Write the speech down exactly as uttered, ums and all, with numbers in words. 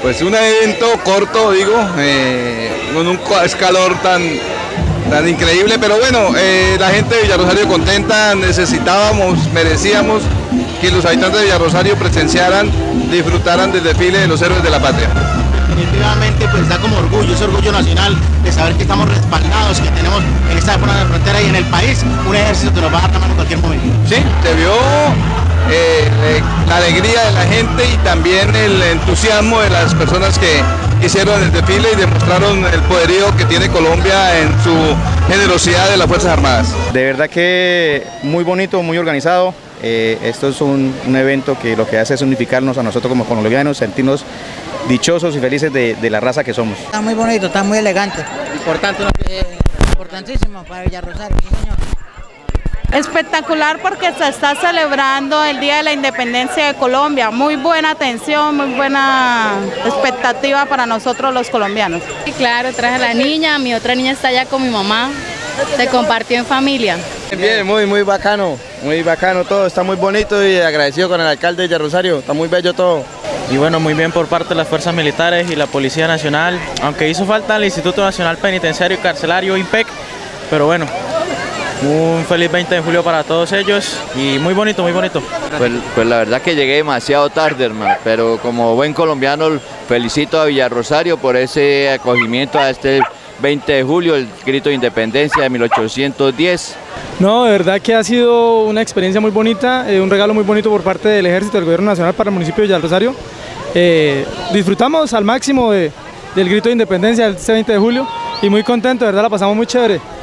Pues un evento corto, digo, eh, con un calor tan, tan increíble, pero bueno, eh, la gente de Villarrosario contenta, necesitábamos, merecíamos que los habitantes de Villarrosario presenciaran, disfrutaran del desfile de los héroes de la patria. Definitivamente pues da como orgullo, ese orgullo nacional de saber que estamos respaldados, que tenemos en esta zona de frontera y en el país un ejército que nos va a dar la mano en cualquier momento. Sí, se vio eh, la alegría de la gente y también el entusiasmo de las personas que hicieron el desfile y demostraron el poderío que tiene Colombia en su generosidad de las Fuerzas Armadas. De verdad que muy bonito, muy organizado. Eh, esto es un, un evento que lo que hace es unificarnos a nosotros como colombianos, sentirnos dichosos y felices de, de la raza que somos. Está muy bonito, está muy elegante. Importante, ¿no? Eh, importantísimo para Villarrosario, sí señor. Espectacular porque se está celebrando el Día de la Independencia de Colombia. Muy buena atención, muy buena expectativa para nosotros los colombianos. Sí, claro, traje a la niña, mi otra niña está allá con mi mamá, se compartió en familia. Bien, muy, muy bacano, muy bacano todo, está muy bonito y agradecido con el alcalde de Villarrosario, está muy bello todo. Y bueno, muy bien por parte de las Fuerzas Militares y la Policía Nacional, aunque hizo falta el Instituto Nacional Penitenciario y Carcelario, I N P E C, pero bueno, un feliz veinte de julio para todos ellos y muy bonito, muy bonito. Pues, pues la verdad que llegué demasiado tarde, hermano, pero como buen colombiano felicito a Villarrosario por ese acogimiento a este veinte de julio, el grito de independencia de mil ochocientos diez. No, de verdad que ha sido una experiencia muy bonita, eh, un regalo muy bonito por parte del Ejército del Gobierno Nacional para el municipio de Villarrosario. Eh, disfrutamos al máximo de, del grito de independencia del veinte de julio y muy contento, de verdad la pasamos muy chévere.